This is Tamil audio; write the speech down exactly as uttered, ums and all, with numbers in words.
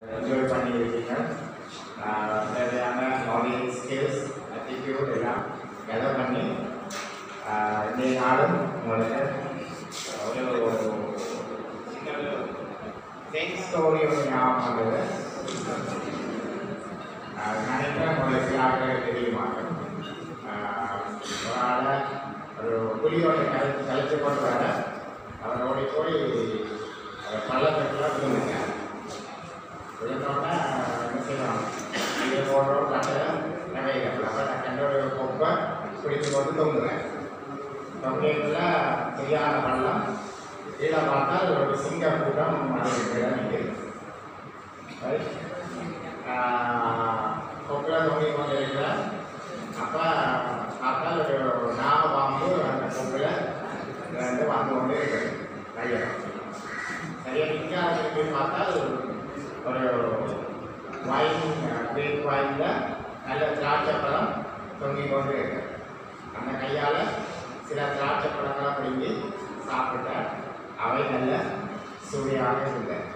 என்ஜாய் பண்ணியிருக்கீங்க. தேவையான நாலேஜ், ஸ்கில்ஸ், ஆட்டிடியூட் எல்லாம் கெதர் பண்ணி இன்றைய நாளும் உங்களுக்கு ஒரு சின்ன ஃபேக் ஸ்டோரி ஒரு ஞாபகம் வந்தது. நினைக்கிறேன் உங்களுக்கு யாருக்கு தெரியுமா, ஒரு ஆளை ஒரு புலியோட கலைச்சு கலைச்சு கொண்டு வர அவர் ஓடி போய் பள்ளத்துக்குலாம் விழுந்துங்க. விழுந்தோடனே என்ன செய்வாங்க, இது போடுற கட்டை நகைகள் அப்போ கண்டோட கொப்பை பிடித்து கொண்டு தொங்குவேன். தொங்கையில் சரியான பள்ளம், கீழே பார்த்தால் ஒரு சிங்க கூட்டம் நிற்கிறது. கொப்பில் தொங்கி கொண்டு இருக்கிறேன். அப்போ பார்த்தால் ஒரு நாம பாம்பு அந்த கொப்பில் வந்து வந்து கொண்டு இருக்குது. கையில் சரியாக நிற்காது பார்த்தால் ஒரு வாயின் கிரேட் வாயில் நல்ல திராட்சை பழம் தொங்கி கொண்டு இருக்கு. அந்த கையால் சில திராட்சை பழங்களை பிடிங்கி சாப்பிட்டால் அவை நல்ல சுவையாக இருந்தது.